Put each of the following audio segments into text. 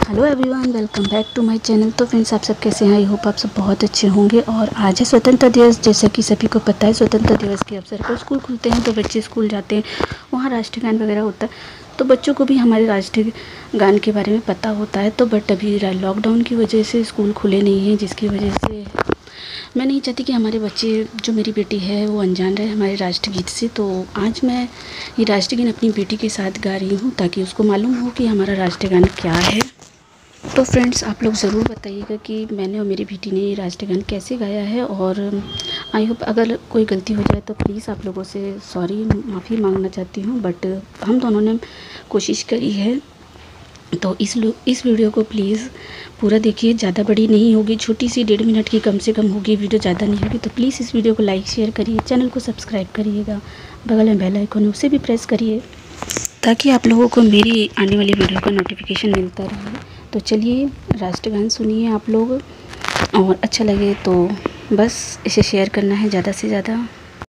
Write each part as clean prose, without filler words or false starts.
Hello everyone, welcome back to my channel. तो friends, आप सब कैसे हैं? आई होप आप सब बहुत अच्छे होंगे। और आज है स्वतंत्रता दिवस। जैसा कि सभी को पता है, स्वतंत्रता दिवस के अवसर पर स्कूल खुलते हैं तो बच्चे स्कूल जाते हैं, वहाँ राष्ट्रगान वगैरह होता है, तो बच्चों को भी हमारे राष्ट्रीय गान के बारे में पता होता है। तो बट अभी लॉकडाउन की वजह से स्कूल खुले नहीं हैं, जिसकी वजह से मैं नहीं चाहती कि हमारे बच्चे, जो मेरी बेटी है, वो अनजान रहे हमारे राष्ट्रगीत से। तो आज मैं ये राष्ट्रगान अपनी बेटी के साथ गा रही हूँ, ताकि उसको मालूम हो कि हमारा राष्ट्रगान क्या है। तो फ्रेंड्स, आप लोग ज़रूर बताइएगा कि मैंने और मेरी बेटी ने ये राष्ट्रगान कैसे गाया है। और आई होप अगर कोई गलती हो जाए तो प्लीज़ आप लोगों से सॉरी, माफ़ी मांगना चाहती हूँ। बट हम दोनों ने कोशिश करी है। तो इस वीडियो को प्लीज़ पूरा देखिए। ज़्यादा बड़ी नहीं होगी, छोटी सी 1.5 मिनट की कम से कम होगी वीडियो, ज़्यादा नहीं होगी। तो प्लीज़ इस वीडियो को लाइक शेयर करिए, चैनल को सब्सक्राइब करिएगा, बगल में बेल आइकन है उसे भी प्रेस करिए, ताकि आप लोगों को मेरी आने वाली वीडियो का नोटिफिकेशन मिलता रहे। तो चलिए राष्ट्रगान सुनिए आप लोग, और अच्छा लगे तो बस इसे शेयर करना है ज़्यादा से ज़्यादा।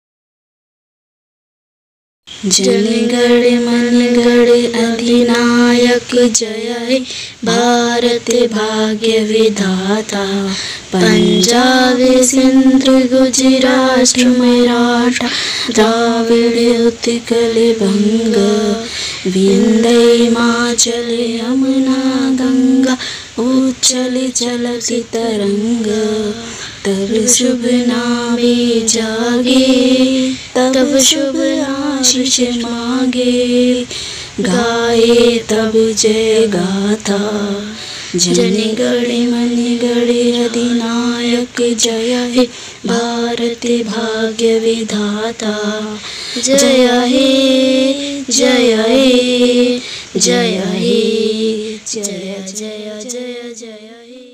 जनगण मनगण अधिनायक जय हे भारत भाग्य विधाता। पंजाब सिंध गुजरात मराठा द्राविड़ उत्कल बंग। विंध्य हिमाचल यमुना गंगा उच्चल चलति तरंग। तब शुभ नामे जागे तब शुभ आशीष मांगे। गाए तब जय गाथा जनगण मनगण अधिनायक जय हे भारत भाग्य विधाता। जय हे जय हे जय हे जय जय जय जय हे।